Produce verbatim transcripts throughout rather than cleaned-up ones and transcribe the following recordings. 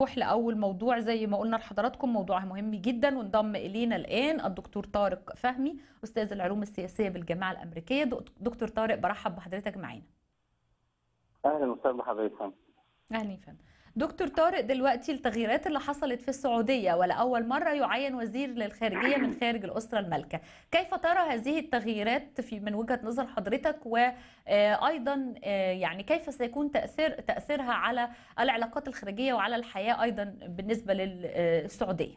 نروح لأول موضوع زي ما قلنا لحضراتكم، موضوع مهم جدا، وانضم إلينا الآن الدكتور طارق فهمي أستاذ العلوم السياسية بالجامعة الأمريكية. دكتور طارق، برحب بحضرتك معانا. اهلا وسهلا بحضرتك. اهلا فندم. دكتور طارق، دلوقتي التغييرات اللي حصلت في السعودية، ولأول مرة يعين وزير للخارجية من خارج الأسرة المالكة، كيف ترى هذه التغييرات في من وجهة نظر حضرتك؟ وأيضا يعني كيف سيكون تأثير تأثيرها على العلاقات الخارجية وعلى الحياة أيضا بالنسبة للسعودية؟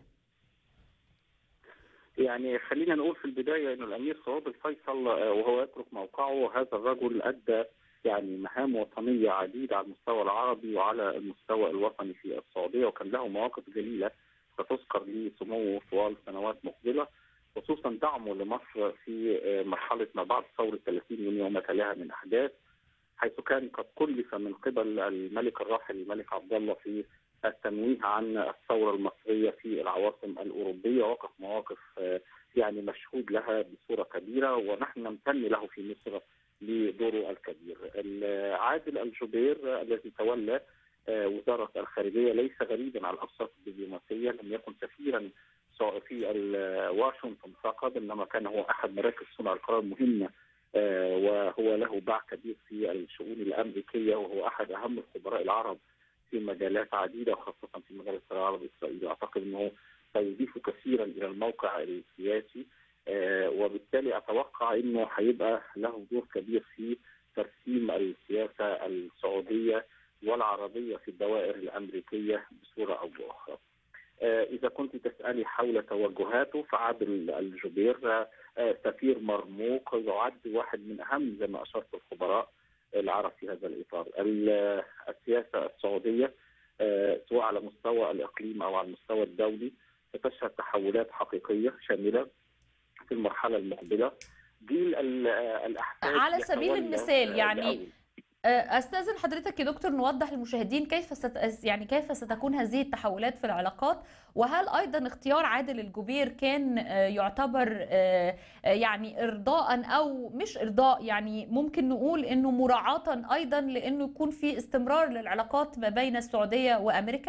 يعني خلينا نقول في البدايه انه الامير سعود الفيصل وهو يترك موقعه، هذا الرجل ادى يعني مهام وطنيه عديده على المستوى العربي وعلى المستوى الوطني في السعوديه، وكان له مواقف جليله ستذكر لسموه طوال سنوات مقبله، خصوصا دعمه لمصر في مرحله ما بعد ثوره ثلاثين يونيو وما تلاها من احداث، حيث كان قد كلف من قبل الملك الراحل الملك عبد الله في التنويه عن الثوره المصريه في العواصم الاوروبيه، وقف مواقف يعني مشهود لها بصوره كبيره، ونحن نمتن له في مصر لدوره الكبير. عادل الجبير الذي تولى وزاره الخارجيه ليس غريبا على الاوساط الدبلوماسيه، لم يكن سفيرا في واشنطن فقط، انما كان هو احد مراكز صنع القرار المهمه، وهو له باع كبير في الشؤون الامريكيه، وهو احد اهم الخبراء العرب في مجالات عديده، وخاصه في مجال الصراع العربي الاسرائيلي. اعتقد انه سيضيف كثيرا الى الموقع السياسي، وبالتالي اتوقع انه هيبقى له دور كبير في ترسيم السياسه السعوديه والعربيه في الدوائر الامريكيه بصوره او باخرى. إذا كنت تسألي حول توجهاته، فعادل الجبير سفير مرموق، يعد واحد من أهم زي ما أشرت الخبراء العرب في هذا الإطار. السياسة السعودية سواء على مستوى الإقليم أو على المستوى الدولي ستشهد تحولات حقيقية شاملة في المرحلة المقبلة. جيل الأحفاد على سبيل المثال، يعني استاذن حضرتك يا دكتور نوضح للمشاهدين كيف ست... يعني كيف ستكون هذه التحولات في العلاقات، وهل ايضا اختيار عادل الجبير كان يعتبر يعني ارضاء او مش ارضاء، يعني ممكن نقول انه مراعاة ايضا لانه يكون في استمرار للعلاقات ما بين السعودية وامريكا؟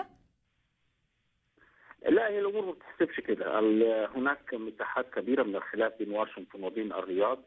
لا، هي الامور ما بتحسبش كده. هناك مساحات كبيره من الخلاف بين واشنطن وبين الرياض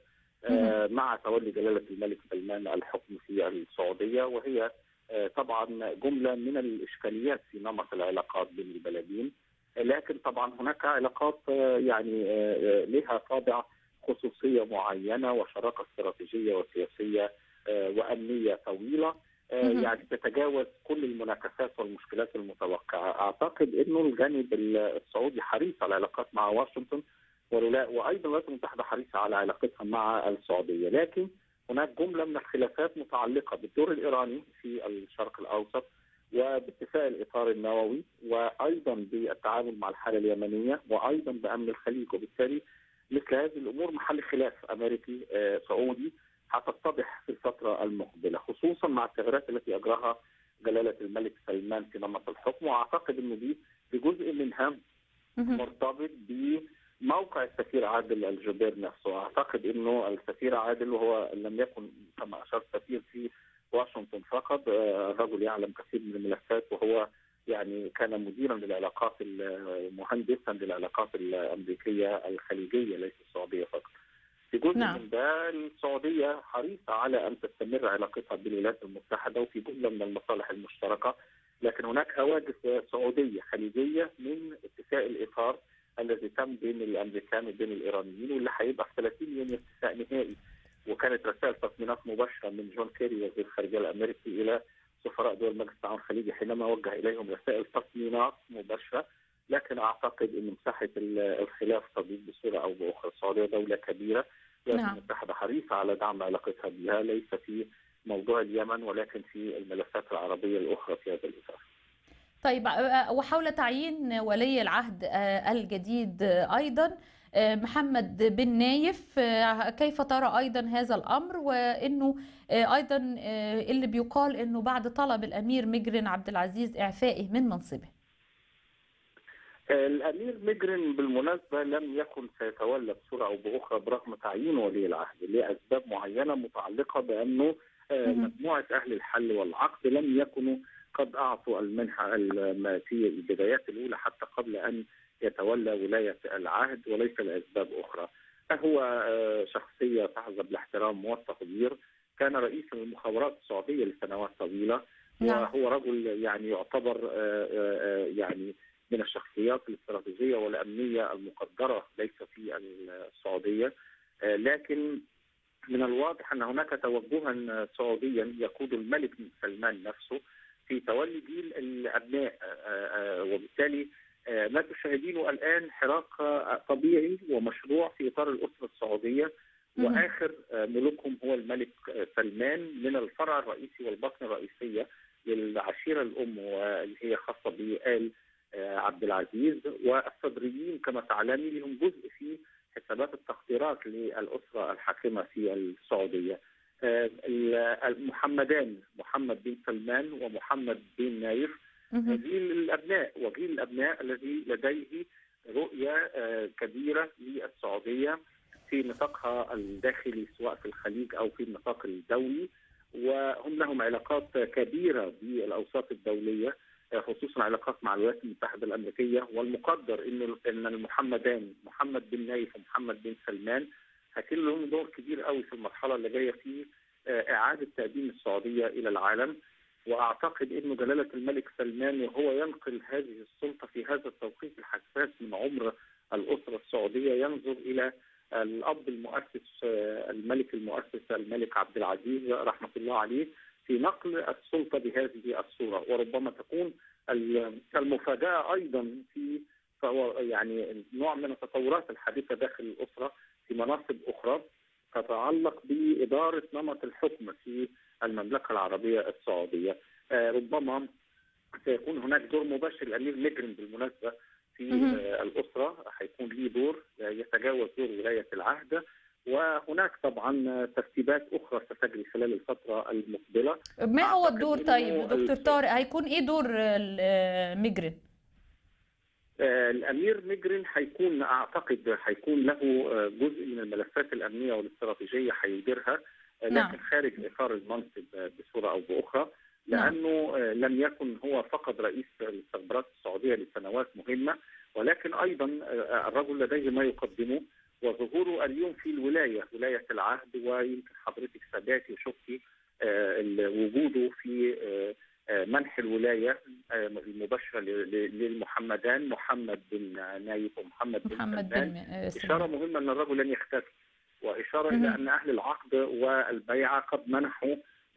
مع تولي جلالة الملك سلمان الحكم في السعودية، وهي طبعا جملة من الإشكاليات في نمط العلاقات بين البلدين، لكن طبعا هناك علاقات يعني لها طابع خصوصية معينة وشراكة استراتيجية وسياسية وأمنية طويلة، يعني تتجاوز كل المناكسات والمشكلات المتوقعة. أعتقد أنه الجانب السعودي حريص على العلاقات مع واشنطن، وايضا الولايات المتحده حريصه على علاقتها مع السعوديه، لكن هناك جمله من الخلافات متعلقه بالدور الايراني في الشرق الاوسط، وباتفاق الاطار النووي، وايضا بالتعامل مع الحاله اليمنيه، وايضا بامن الخليج، وبالتالي مثل هذه الامور محل خلاف امريكي سعودي هتتضح في الفتره المقبله، خصوصا مع التغييرات التي اجراها جلاله الملك سلمان في نمط الحكم. واعتقد انه دي بجزء منها مرتبط بموقع السفير عادل الجبير نفسه. اعتقد انه السفير عادل وهو لم يكن كما اشرت سفير في واشنطن فقط، الرجل يعلم كثير من الملفات، وهو يعني كان مديرا للعلاقات مهندسا للعلاقات الامريكيه الخليجيه ليس السعوديه فقط. في جزء نعم. من ده السعوديه حريصه على ان تستمر علاقتها بالولايات المتحده وفي جمله من المصالح المشتركه، لكن هناك هواجس سعوديه خليجيه من اتفاق الاطار الذي تم بين الامريكان وبين الايرانيين، واللي هيبقى في ثلاثين يونيو اتفاق نهائي. وكانت رسائل تطمينات مباشره من جون كيري وزير الخارجيه الامريكي الى سفراء دول مجلس التعاون الخليجي حينما وجه اليهم رسائل تطمينات مباشره، لكن اعتقد ان مساحه الخلاف تضيق بصوره او باخرى. السعوديه دوله كبيره، الولايات المتحده حريصه على دعم علاقتها بها، ليس في موضوع اليمن ولكن في الملفات العربيه الاخرى في هذا الاطار. طيب، وحول تعيين ولي العهد الجديد أيضا محمد بن نايف، كيف ترى أيضا هذا الأمر؟ وأنه أيضا اللي بيقال أنه بعد طلب الأمير مجرن عبد العزيز إعفائه من منصبه. الأمير مجرن بالمناسبة لم يكن سيتولى بصورة أو بأخرى برغم تعيين ولي العهد لأسباب معينة متعلقة بأنه مجموعة أهل الحل والعقد لم يكونوا قد أعطوا المنحة في البدايات الأولى حتى قبل أن يتولى ولاية العهد وليس لأسباب أخرى. هو شخصية تحظى بالاحترام والتقدير، كان رئيسا للمخابرات السعودية لسنوات طويلة، وهو رجل يعني يعتبر يعني من الشخصيات الاستراتيجية والأمنية المقدرة ليس في السعودية. لكن من الواضح أن هناك توجها سعوديا يقود الملك سلمان نفسه في تولي جيل الأبناء، وبالتالي ما تشاهدينه الآن حراك طبيعي ومشروع في إطار الأسرة السعودية، وآخر ملوكهم هو الملك سلمان من الفرع الرئيسي والبطن الرئيسية للعشيرة الأم واللي هي خاصة بآل عبد العزيز، والصدريين كما تعلمي لهم جزء في حسابات التقديرات للأسرة الحاكمة في السعودية. المحمدان محمد بن سلمان ومحمد بن نايف جيل الأبناء، وجيل الأبناء الذي لديه رؤية كبيرة للسعودية في نطاقها الداخلي سواء في الخليج أو في النطاق الدولي، وهم لهم علاقات كبيرة بالأوساط الدولية، خصوصا علاقات مع الولايات المتحدة الأمريكية. والمقدر إن إن المحمدان محمد بن نايف ومحمد بن سلمان هيكون لهم دور كبير قوي في المرحلة اللي جاية في إعادة تقديم السعودية إلى العالم. وأعتقد إنه جلالة الملك سلمان وهو ينقل هذه السلطة في هذا التوقيت الحساس من عمر الأسرة السعودية ينظر إلى الأب المؤسس الملك المؤسس الملك عبد العزيز رحمة الله عليه في نقل السلطة بهذه الصورة. وربما تكون المفاجأة أيضا في يعني نوع من التطورات الحديثة داخل الأسرة في مناصب أخرى تتعلق بإدارة نمط الحكم في المملكة العربية السعودية. ربما سيكون هناك دور مباشر للأمير ميغرين بالمناسبة في الأسرة، حيكون له دور يتجاوز دور ولاية العهد، وهناك طبعا ترتيبات أخرى ستجري خلال الفترة المقبلة. ما هو الدور طيب دكتور طارق؟ هيكون إيه دور ميغرين؟ الأمير ميغرين هيكون أعتقد هيكون له جزء من الملفات الأمنية والاستراتيجية هيديرها، لكن نعم. خارج إطار المنصب بصورة أو بأخرى، لأنه نعم. لم يكن هو فقط رئيس الاستخبارات السعودية لسنوات مهمة، ولكن أيضا الرجل لديه ما يقدمه، وظهوره اليوم في الولاية ولاية العهد، ويمكن حضرتك ساداتي وشفتي وجوده في منح الولاية المباشرة للمحمدان محمد بن نايف ومحمد بن سلمان، إشارة مهمة أن الرجل لن يختفي، وإشارة إلى أن أهل العقد والبيعة قد منحوا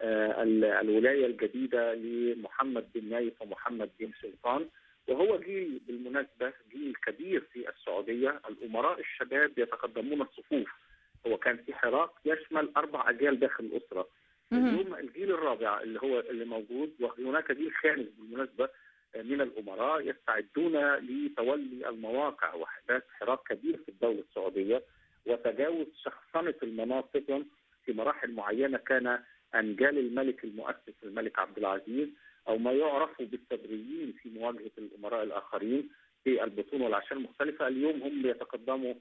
الولاية الجديدة لمحمد بن نايف ومحمد بن سلطان. وهو جيل بالمناسبة جيل كبير في السعودية، الأمراء الشباب يتقدمون الصفوف، هو كان في حراك يشمل أربع أجيال داخل الأسرة. اليوم الجيل الرابع اللي هو اللي موجود، وهناك جيل خامس بالمناسبة من الأمراء يستعدون لتولي المواقع، وحداث حراك كبير في الدولة السعودية وتجاوز شخصنة المناصب في مراحل معينة. كان أنجال الملك المؤسس الملك عبد العزيز أو ما يعرف بالصدريين في مواجهة الأمراء الآخرين في البطون والعشائر المختلفة، اليوم هم يتقدموا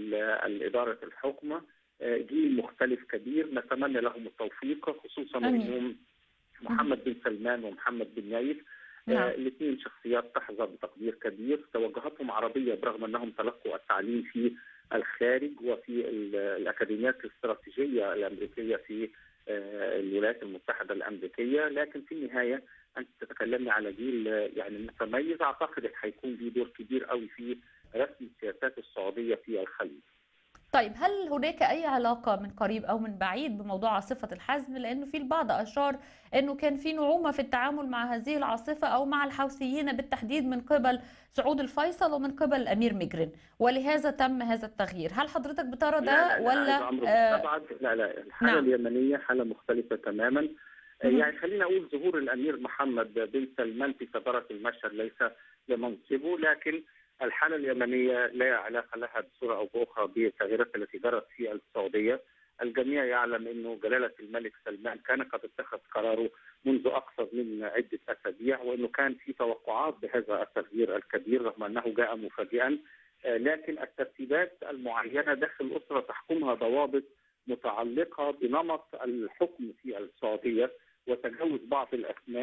الإدارة الحكم. جيل مختلف كبير نتمنى لهم التوفيق، خصوصا أنهم محمد بن سلمان ومحمد بن نايف آه الاثنين شخصيات تحظى بتقدير كبير، توجهاتهم عربية برغم أنهم تلقوا التعليم في الخارج وفي الأكاديميات الاستراتيجية الأمريكية في آه الولايات المتحدة الأمريكية، لكن في النهاية أنت تتكلمي على جيل يعني متميز، أعتقد حيكون له دور كبير قوي في رسم السياسات السعودية في الخليج. طيب هل هناك أي علاقة من قريب أو من بعيد بموضوع عاصفة الحزم؟ لأنه في البعض أشار أنه كان في نعومة في التعامل مع هذه العاصفة أو مع الحوثيين بالتحديد من قبل سعود الفيصل ومن قبل الأمير ميغرين، ولهذا تم هذا التغيير. هل حضرتك بترى ده لا لا ولا؟ آه لا لا الحالة نعم. اليمنية حالة مختلفة تماما. يعني خلينا أقول ظهور الأمير محمد بن سلمان في صدارة المشهد ليس لمنصبه، لكن الحالة اليمنية لا علاقة لها بصورة أو بأخرى بالتغييرات التي جرت في السعودية. الجميع يعلم أنه جلالة الملك سلمان كان قد اتخذ قراره منذ أكثر من عدة أسابيع، وأنه كان في توقعات بهذا التغيير الكبير رغم أنه جاء مفاجئا، لكن الترتيبات المعينة داخل الأسرة تحكمها ضوابط متعلقة بنمط الحكم في السعودية وتجاوز بعض الأسماء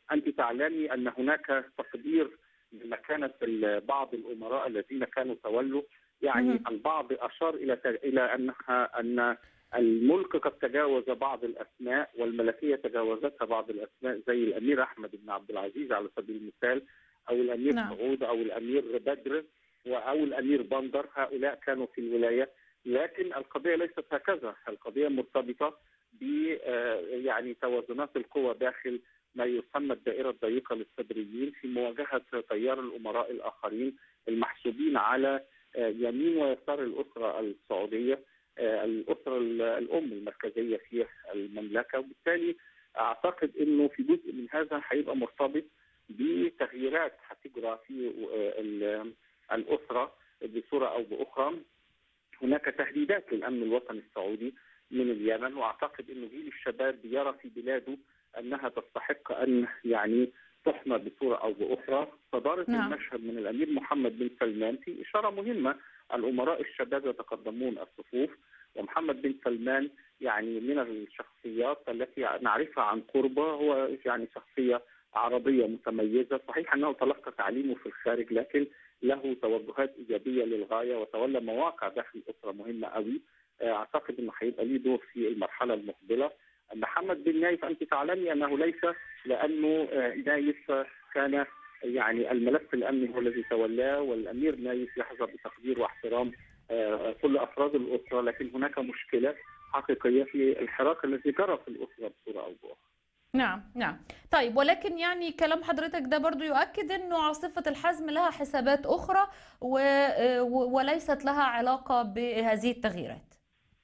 أنت تعلمي أن هناك تقدير لمكانة بعض الأمراء الذين كانوا تولوا، يعني البعض أشار إلى إلى أنها أن الملك قد تجاوز بعض الأسماء والملكية تجاوزتها بعض الأسماء، زي الأمير أحمد بن عبد العزيز على سبيل المثال، أو الأمير نعم. سعود، أو الأمير بدر، أو الأمير بندر. هؤلاء كانوا في الولاية، لكن القضية ليست هكذا. القضية مرتبطة ب يعني توازنات القوى داخل ما يسمى الدائرة الضيقة للصدريين في مواجهة تيار الأمراء الآخرين المحسوبين على يمين ويسار الأسرة السعودية، الأسرة الأم المركزية في المملكة. وبالتالي أعتقد أنه في جزء من هذا هيبقى مرتبط بتغييرات هتجرى في الأسرة بصورة أو بأخرى. هناك تهديدات للأمن الوطني السعودي من اليمن، وأعتقد أنه جيل الشباب يرى في بلاده أنها تستحق أن يعني تحمى بصورة أو بأخرى. صدارة نعم. المشهد من الأمير محمد بن سلمان في إشارة مهمة. الأمراء الشباب يتقدمون الصفوف، ومحمد بن سلمان يعني من الشخصيات التي نعرفها عن قرب. هو يعني شخصية عربية متميزة، صحيح أنه تلقى تعليمه في الخارج، لكن له توجهات إيجابية للغاية، وتولى مواقع داخل الأسرة مهمة قوي. أعتقد أنه هيبقى له دور في المرحلة المقبلة. محمد بن نايف أنت تعلمي أنه ليس لأنه نايف كان يعني الملف الأمني هو الذي تولاه، والأمير نايف يحظى بتقدير واحترام كل أفراد الأسرة، لكن هناك مشكلة حقيقية في الحراك الذي جرى في الأسرة بصورة أو بأخرى. نعم نعم. طيب، ولكن يعني كلام حضرتك ده برضو يؤكد أنه عاصفة الحزم لها حسابات أخرى و... وليست لها علاقة بهذه التغييرات.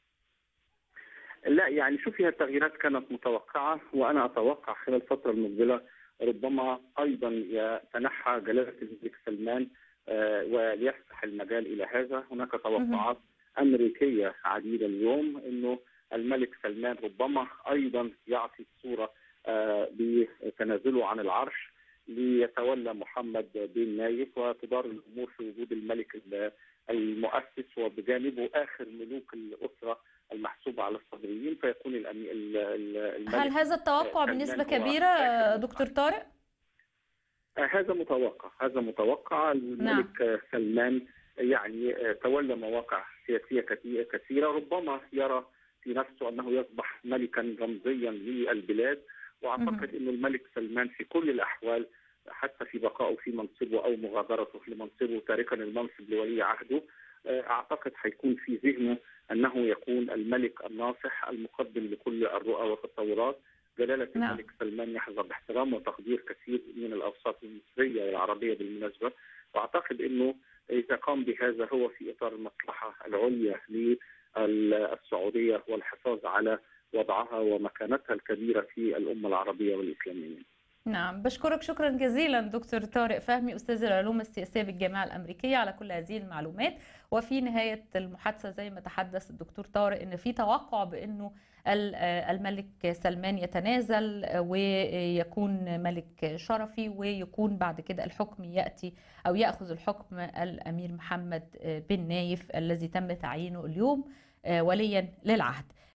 لا يعني شوفي، التغييرات كانت متوقعة، وأنا أتوقع خلال الفترة المقبلة ربما أيضا يتنحى جلالة الملك سلمان وليفتح المجال إلى هذا. هناك توقعات أمريكية عديدة اليوم أنه الملك سلمان ربما أيضا يعطي الصورة بتنازله عن العرش ليتولى محمد بن نايف، وتدار الأمور في وجود الملك المؤسس وبجانبه آخر ملوك الأسرة المحسوبة على الصدريين، فيكون الملك. هل هذا التوقع بنسبة كبيرة دكتور طارق؟ هذا متوقع، هذا متوقع. الملك نعم. سلمان يعني تولى مواقع سياسية كثيرة، ربما يرى في نفسه أنه يصبح ملكا رمزيا للبلاد، وأعتقد أن الملك سلمان في كل الأحوال حتى في بقائه في منصبه أو مغادرته لمنصبه تاركا المنصب لولي عهده، أعتقد حيكون في ذهنه أنه يكون الملك الناصح المقدم لكل الرؤى والتطورات. جلالة نعم. الملك سلمان يحظى باحترام وتقدير كثير من الأوساط المصرية والعربية بالمناسبة، وأعتقد أنه إذا قام بهذا هو في إطار المصلحة العليا للسعودية والحفاظ على وضعها ومكانتها الكبيرة في الأمة العربية والإسلامية. نعم، بشكرك شكرا جزيلا دكتور طارق فهمي، أستاذ العلوم السياسية بالجامعة الأمريكية، على كل هذه المعلومات. وفي نهاية المحادثة زي ما تحدث الدكتور طارق أن في توقع بأنه الملك سلمان يتنازل ويكون ملك شرفي، ويكون بعد كده الحكم يأتي أو يأخذ الحكم الأمير محمد بن نايف الذي تم تعيينه اليوم وليا للعهد.